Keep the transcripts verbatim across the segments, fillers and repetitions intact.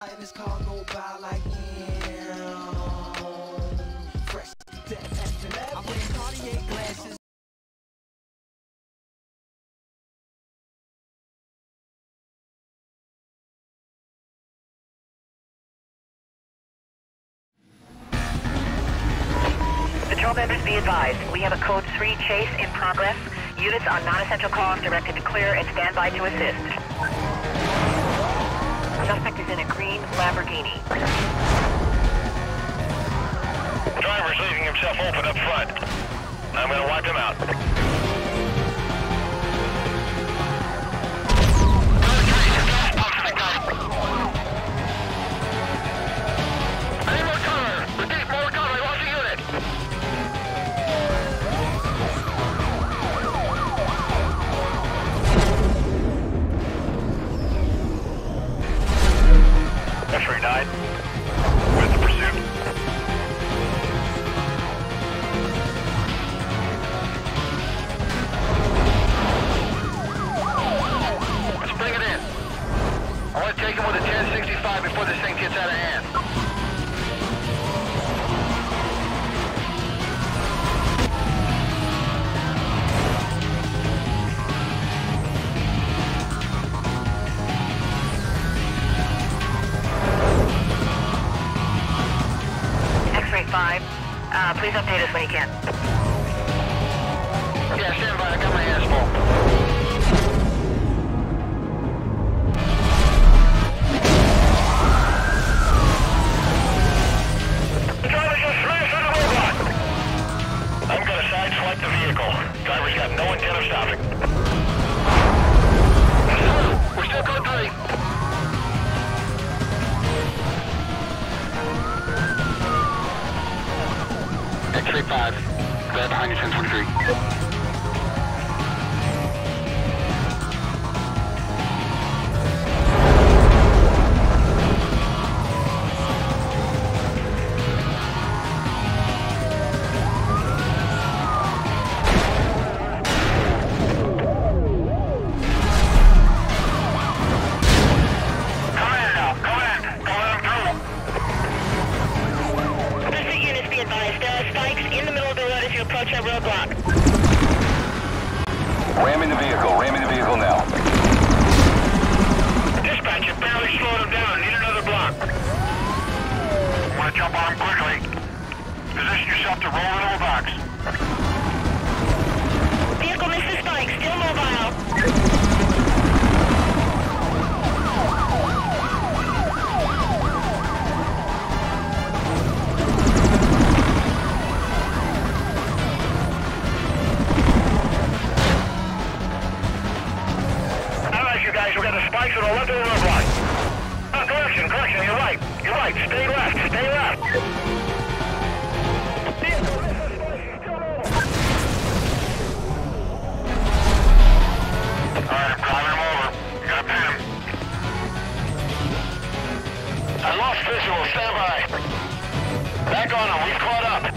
This car go by like him. Fresh to death, N F S. I'm wearing Cartier glasses. Patrol members, be advised. We have a code three chase in progress. Units on non-essential calls directed to clear and stand by to assist. Suspect is in a green Lamborghini. Driver's leaving himself open up front. I'm gonna wipe him out. I need more cover! Repeat, more cover! I lost a unit! F thirty-nine, with the pursuit. Let's bring it in. I want to take him with a ten sixty-five before this thing gets out of hand. five. Uh, please update us when you can. Yeah, stand by. I got my hands full. The driver just smashed into the roadblock. I'm going to sideswipe the vehicle. Driver's got no intent of stopping. We're still code three. X-ray five, right behind you, ten twenty-three. Ramming the vehicle, ramming the vehicle now. Dispatch, you barely slowed him down. Need another block. Want to jump on him quickly. Position yourself to roll into a box. Vehicle missed the spike, still mobile. Guys, we got the spikes on the left of the roadblock. Oh, correction, correction, you're right. You're right. Stay left, stay left. Alright, I'm calling him over. You gotta pin him. I lost visual, stand by. Back on him, we've caught up.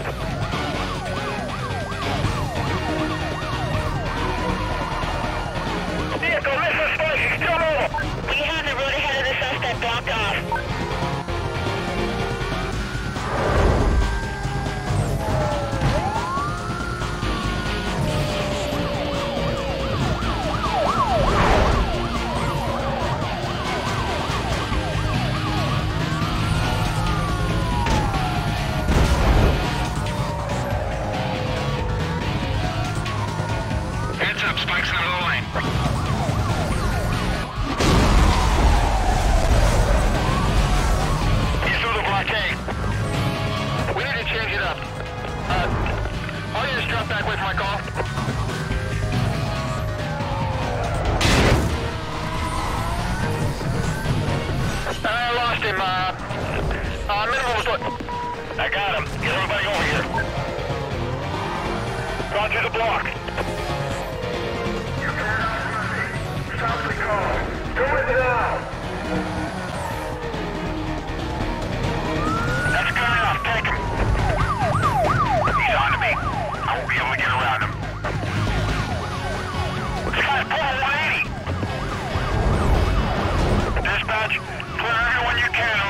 Vehicle missed the spike, he's still mobile. We have the road ahead of the suspect blocked off. Heads up, spikes out of the lane. He's through the blockade. We need to change it up. Uh, I'll just drop back with my call. I lost him, uh, uh, minimum was what? I got him. Get everybody over here. Gone through the block. Stop the call. Do it now. That's good enough. Take him. He's on to me. I won't be able to get around him. This guy's pulling one eighty. Dispatch, clear everyone you can.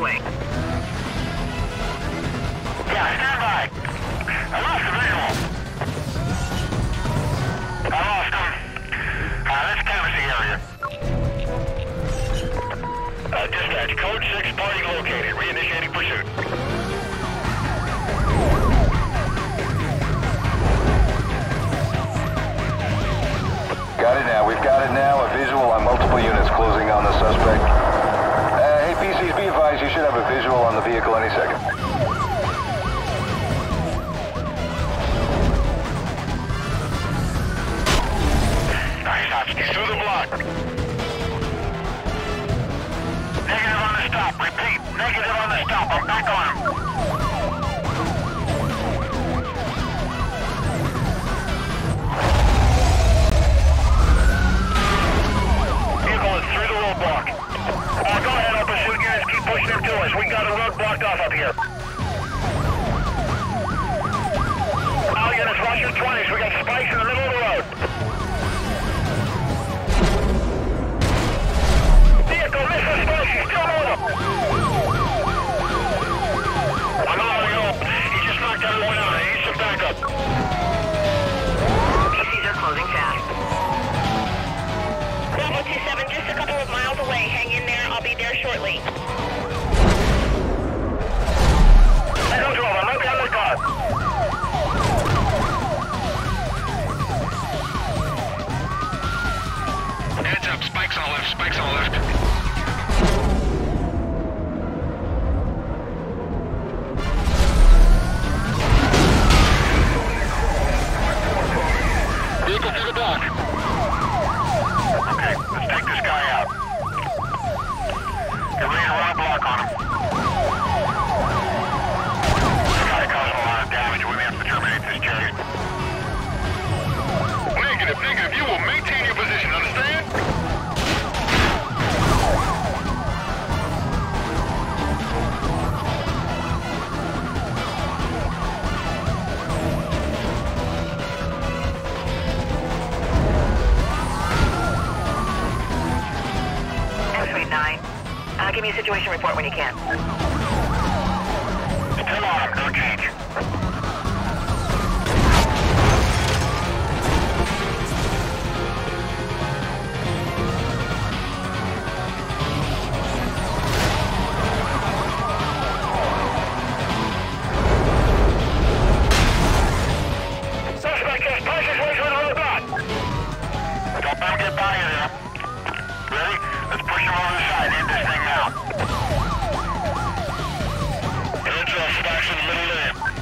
way. Yeah, stand by. I lost the visual. I lost him. Uh, let's canvass the area. Uh, dispatch, code six, party located. Reinitiating pursuit. Got it now. We've got it now. A visual on multiple units closing on the suspect. Uh, hey, P Cs, be advised you should have a visual on the vehicle any second. Nice hop. He's through the block. Negative on the stop. Repeat. Negative on the stop. I'm back on him. Vehicle is through the roadblock. Uh, go ahead, open shoot units. Keep pushing him to us. We got a road blocked off up here. All units, rush your twenties. We got spikes in the middle of the road. Vehicle, miss the spikes. He's still moving. I'm out of the hole. He just knocked everyone out. He needs some backup. P Cs are closing fast. Bravo two seven, just a couple of miles away. Hang in there. I'll be there shortly. Echo twelve, I'm right behind the car. Heads up, spikes on the left, spikes on the left. Vehicle through the block. Okay, let's take this guy out. Get ready to run a block on him. This guy causing a lot of damage. We may have to terminate this chase. Negative, negative. You will maintain your position, understand? nine. Uh, give me a situation report when you can. Still on him, no change. Suspect just pushed his way through the roadblock. Don't let him get by you there. Ready? Let's push him over the side. End this thing now. Heads up, stacks in the middle lane.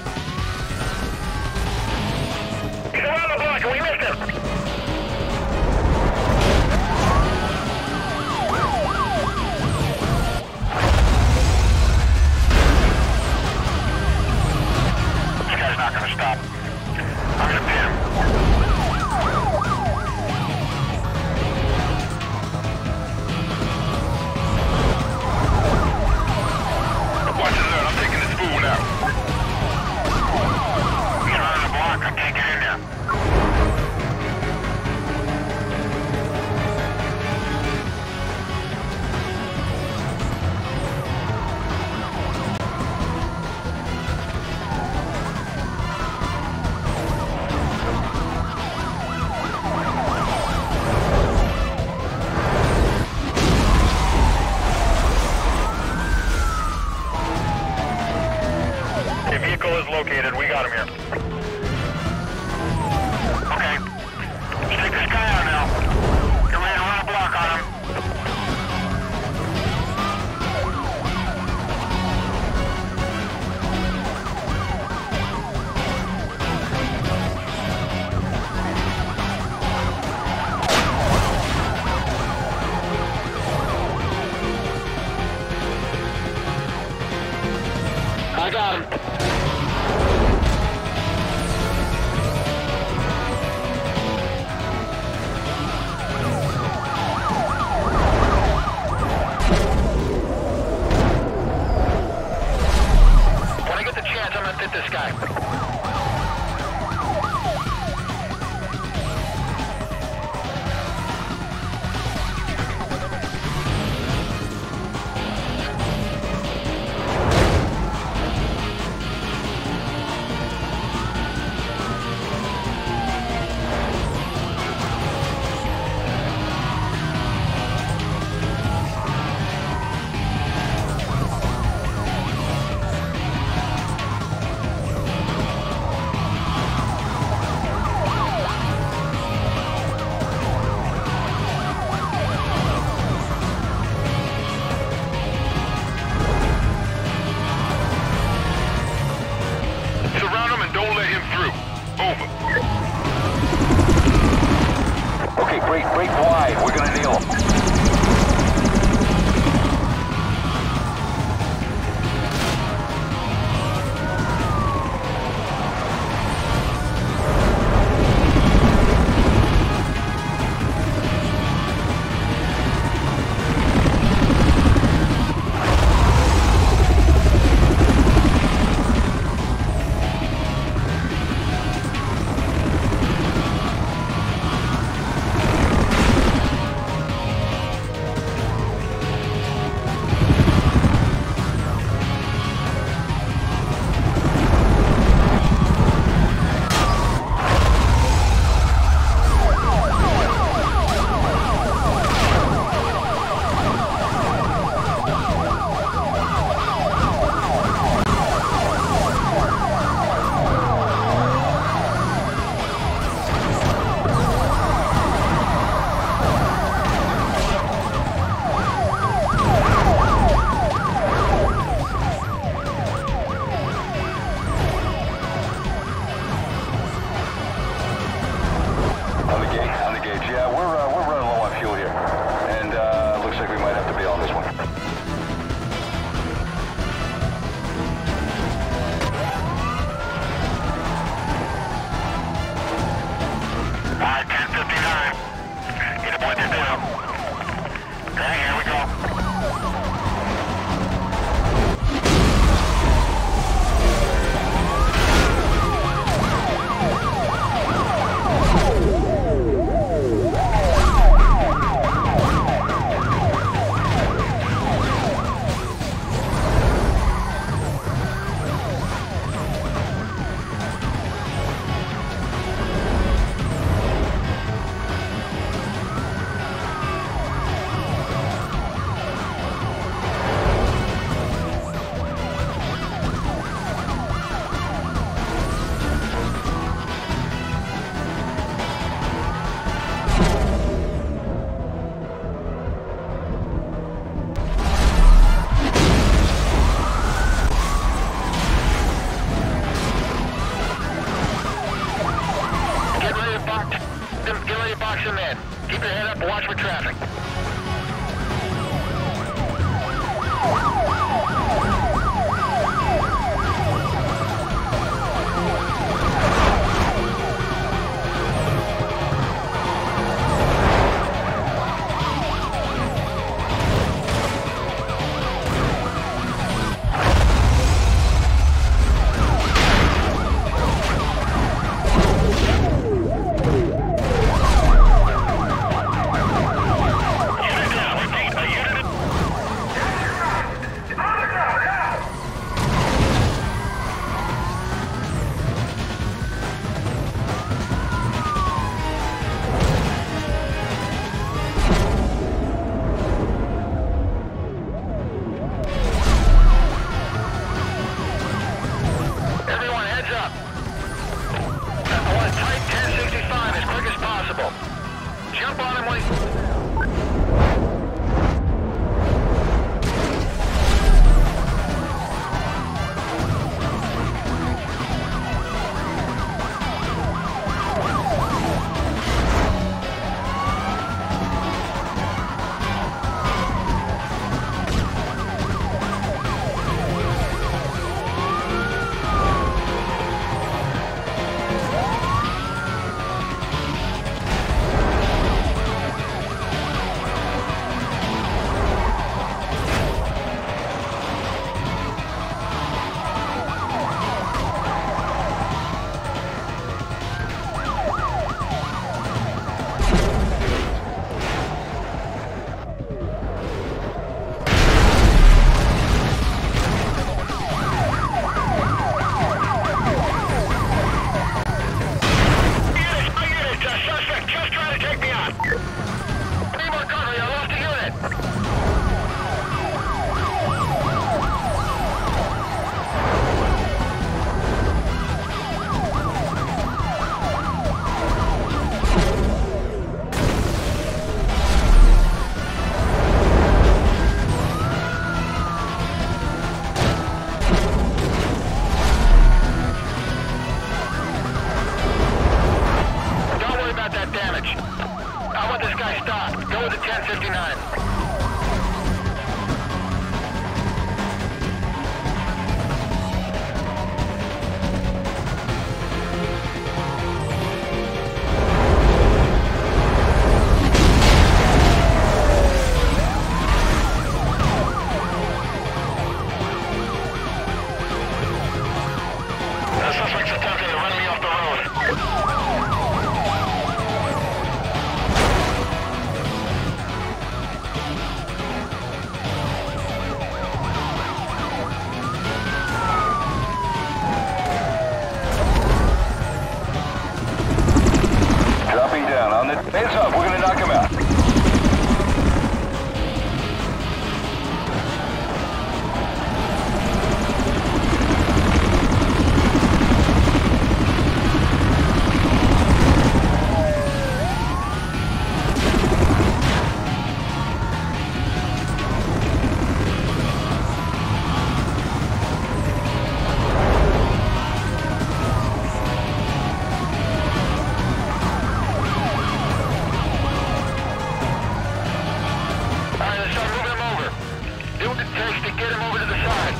takes to get him over to the side.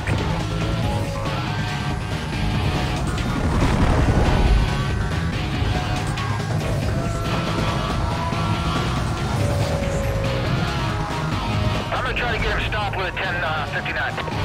I'm gonna try to get him stopped with a ten fifty-nine.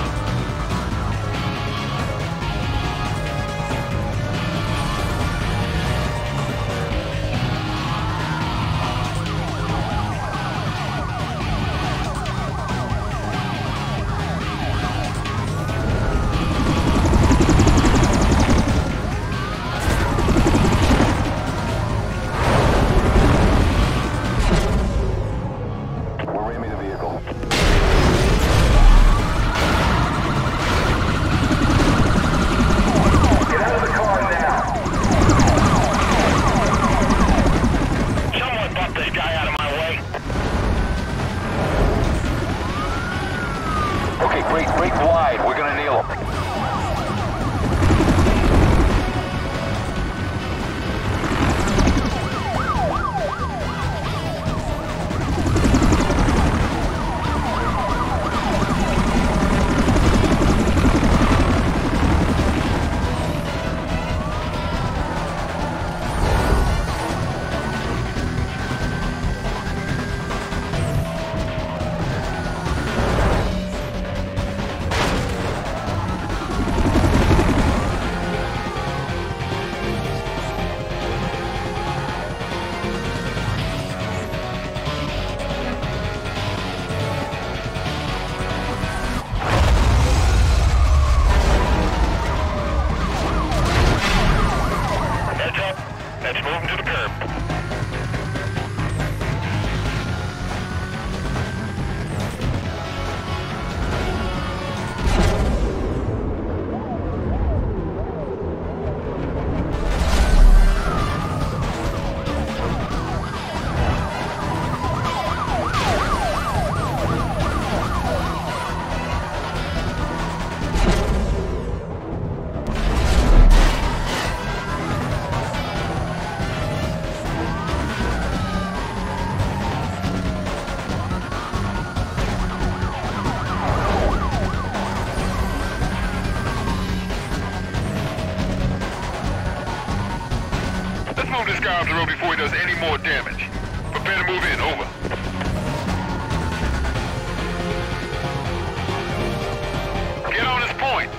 This guy off the road before he does any more damage. Prepare to move in, over. Get on this point.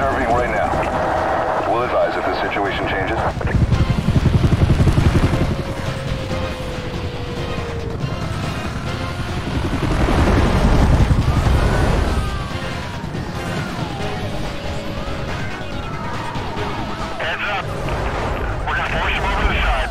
observing right now. We'll advise if the situation changes. Heads up. We're gonna force him over to the side.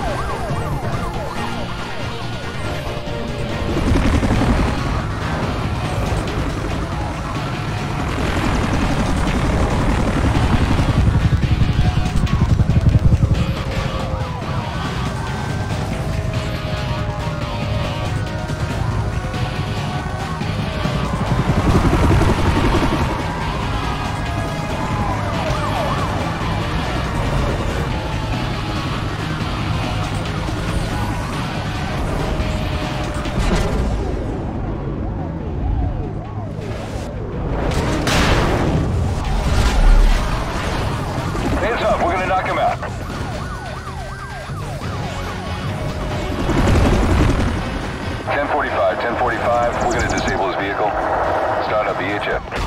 Hands up, we're gonna knock him out. ten forty-five, ten forty-five, we're gonna disable his vehicle. Start up the H F.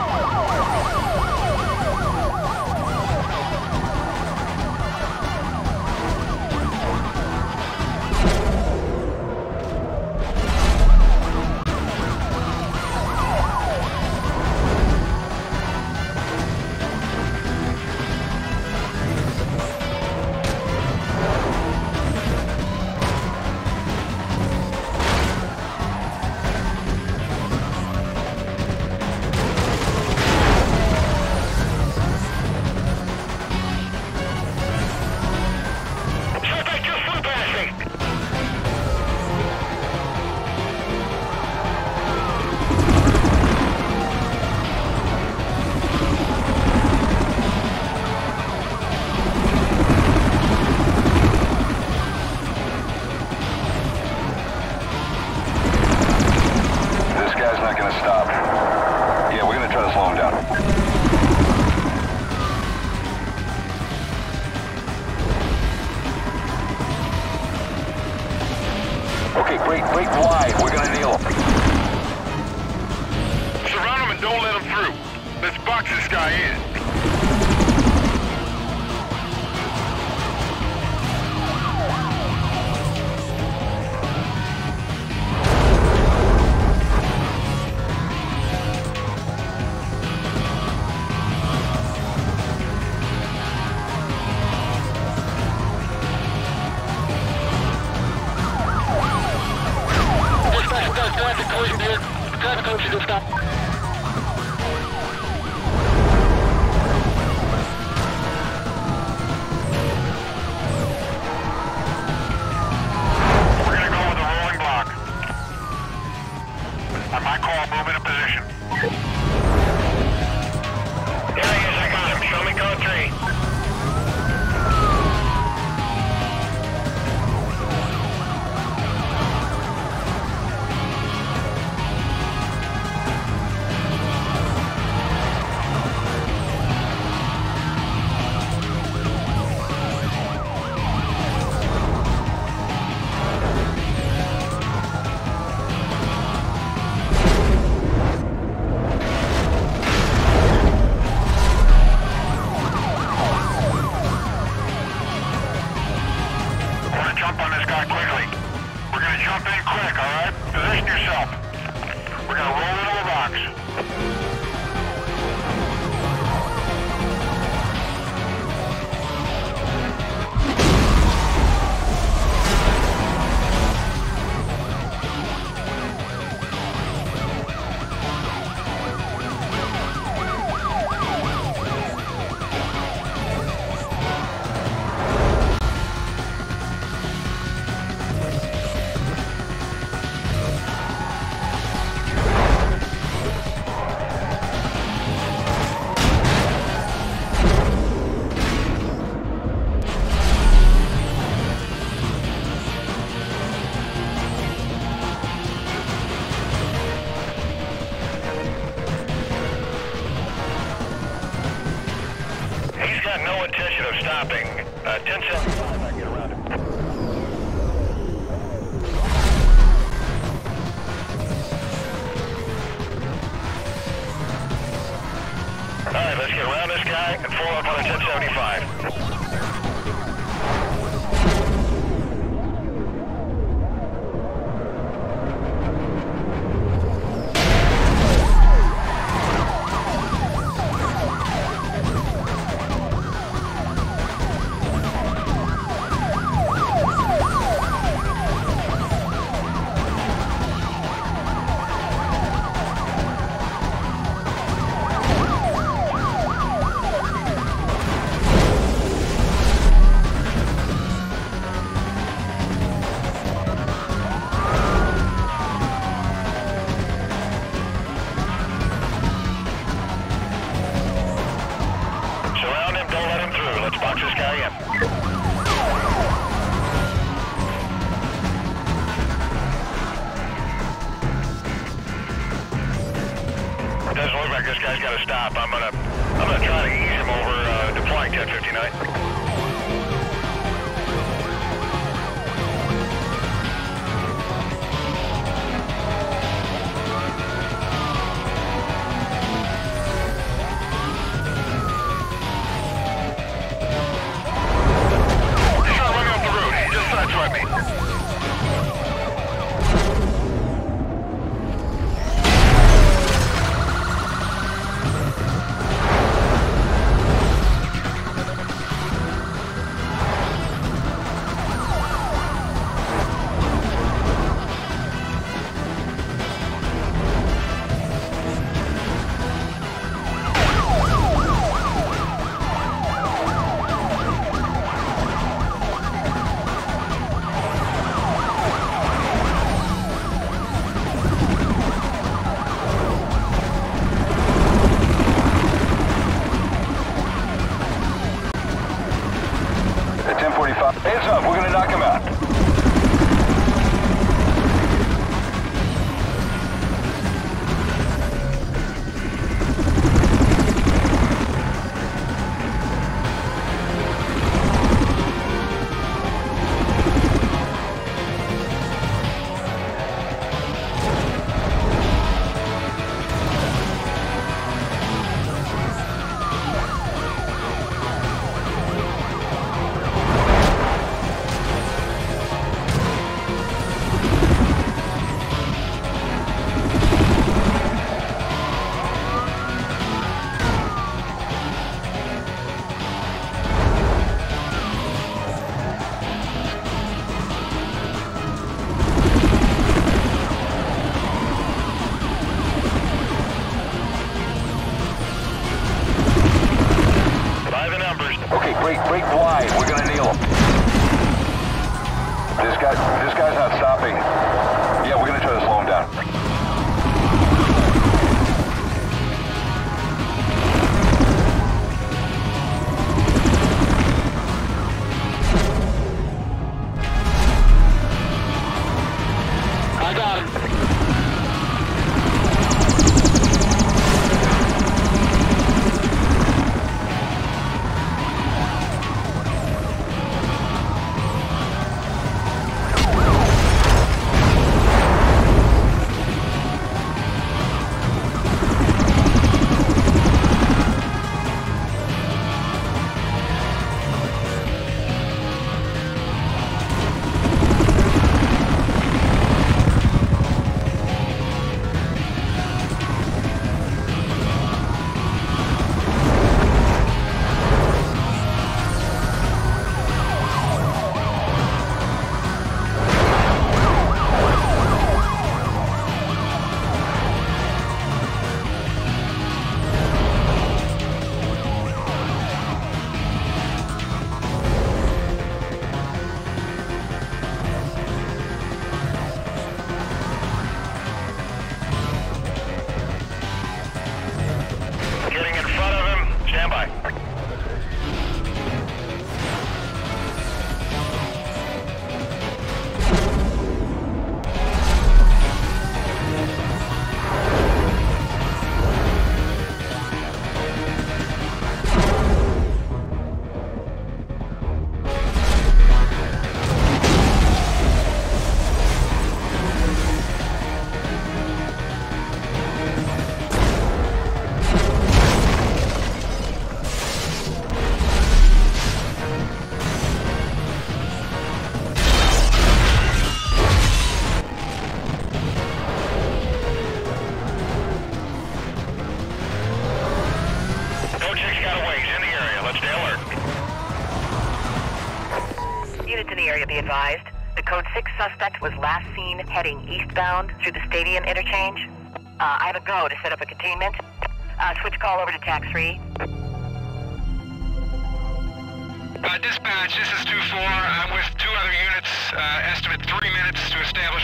Suspect just flew past me. This guy's not gonna stop. Yeah, we're gonna try to slow him down. Okay, break, break wide. We're gonna nail him. Surround him and don't let him through. Let's box this guy in. We're gonna go with a rolling block. On my call, move into position. There he is, I got him. Show me code three. Jump on this guy quickly. We're gonna jump in quick, alright? Position yourself. We're gonna roll into the box. No intention of stopping. Uh, ten seventy-five, I get around him. Alright, let's get around this guy and pull up on a ten seventy-five. This guy's got to stop. I'm gonna, I'm gonna try to ease him over uh, deploying ten fifty-nine. He's not running up the road. He just sideswiped me. Hands up, we're gonna knock him out. Okay, break, break wide. We're gonna kneel him. This guy, this guy's not stopping. Yeah, we're gonna try to slow him down. I got him. advised. The code six suspect was last seen heading eastbound through the stadium interchange. Uh, I have a go to set up a containment. Uh, switch call over to tax three. Uh, dispatch, this is two four. I'm with two other units. Uh, estimate three minutes to establish...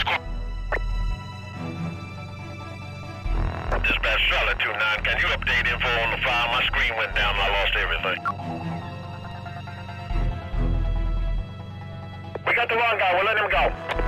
Dispatch, Charlotte two nine. Can you update info on the file? My screen went down and I lost everything. We got the wrong guy. We'll let him go.